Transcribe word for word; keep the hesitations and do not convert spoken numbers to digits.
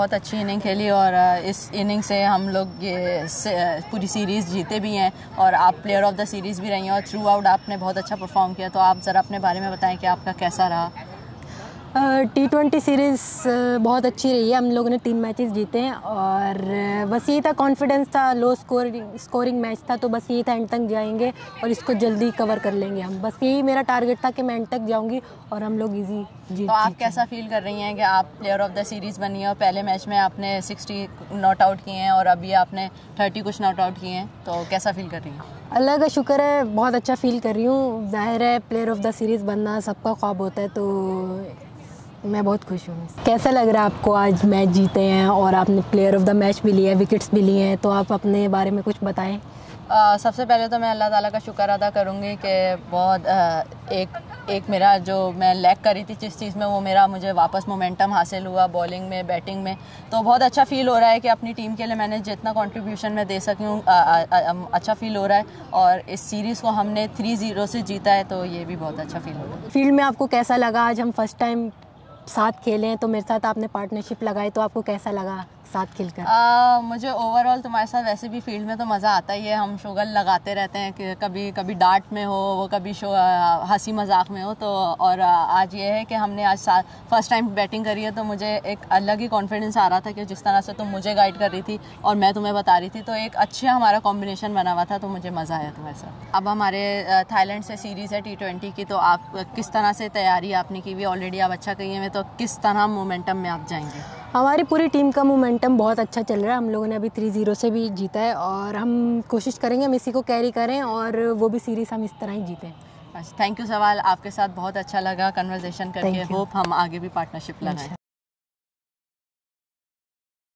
बहुत अच्छी इनिंग खेली और इस इनिंग से हम लोग ये पूरी सीरीज़ जीते भी हैं और आप प्लेयर ऑफ द सीरीज़ भी रही हैं और थ्रू आउट आपने बहुत अच्छा परफॉर्म किया। तो आप ज़रा अपने बारे में बताएं कि आपका कैसा रहा। टी ट्वेंटी सीरीज़ बहुत अच्छी रही है। हम लोगों ने तीन मैचेस जीते हैं और बस यही था, कॉन्फिडेंस था, लो स्कोरिंग स्कोरिंग मैच था, तो बस यही था एंड तक जाएंगे और इसको जल्दी कवर कर लेंगे हम। बस यही मेरा टारगेट था कि मैं एंड तक जाऊंगी और हम लोग इजी जीत। तो आप कैसा फील कर रही हैं कि आप प्लेयर ऑफ द सीरीज़ बनी है और पहले मैच में आपने सिक्सटी नॉट आउट किए हैं और अभी आपने थर्टी कुछ नॉट आउट किए हैं, तो कैसा फील कर रही हैं? अल्लाह का शुक्र है, बहुत अच्छा फील कर रही हूँ। जाहिर है प्लेयर ऑफ द सीरीज़ बनना सबका ख्वाब होता है, तो मैं बहुत खुश हूँ। कैसा लग रहा है आपको? आज मैच जीते हैं और आपने प्लेयर ऑफ द मैच भी लिया है, विकेट्स भी लिए हैं, तो आप अपने बारे में कुछ बताएं। Uh, सबसे पहले तो मैं अल्लाह ताला का शुक्र अदा करूँगी कि बहुत uh, एक एक मेरा जो मैं लैग करी थी जिस चीज़ में, वो मेरा मुझे वापस मोमेंटम हासिल हुआ बॉलिंग में, बैटिंग में। तो बहुत अच्छा फ़ील हो रहा है कि अपनी टीम के लिए मैंने जितना कंट्रीब्यूशन मैं दे सकी हूँ, अच्छा फ़ील हो रहा है। और इस सीरीज़ को हमने थ्री ज़ीरो से जीता है, तो ये भी बहुत अच्छा फ़ील हो रहा है। फील्ड में आपको कैसा लगा? आज हम फर्स्ट टाइम साथ खेले हैं, तो मेरे साथ आपने पार्टनरशिप लगाई, तो आपको कैसा लगा साथ खेलकर? आ, मुझे ओवरऑल तुम्हारे साथ वैसे भी फील्ड में तो मज़ा आता ही है। हम शुगल लगाते रहते हैं कि कभी कभी डांट में हो, वो कभी शो हंसी मजाक में हो। तो और आज ये है कि हमने आज फर्स्ट टाइम बैटिंग करी है, तो मुझे एक अलग ही कॉन्फिडेंस आ रहा था कि जिस तरह से तुम मुझे गाइड कर रही थी और मैं तुम्हें बता रही थी, तो एक अच्छा हमारा कॉम्बिनेशन बना हुआ था, तो मुझे मज़ा आया तुम्हारे साथ। अब हमारे थाईलैंड से सीरीज़ है टी ट्वेंटी की, तो आप किस तरह से तैयारी आपने की हुई? ऑलरेडी आप अच्छा कही है, तो किस तरह मोमेंटम में आप जाएंगे? हमारी पूरी टीम का मोमेंटम बहुत अच्छा चल रहा है। हम लोगों ने अभी थ्री ज़ीरो से भी जीता है और हम कोशिश करेंगे हम इसी को कैरी करें और वो भी सीरीज़ हम इस तरह ही जीतें। थैंक यू सवाल, आपके साथ बहुत अच्छा लगा कन्वर्सेशन करके। होप हम आगे भी पार्टनरशिप लगाएं।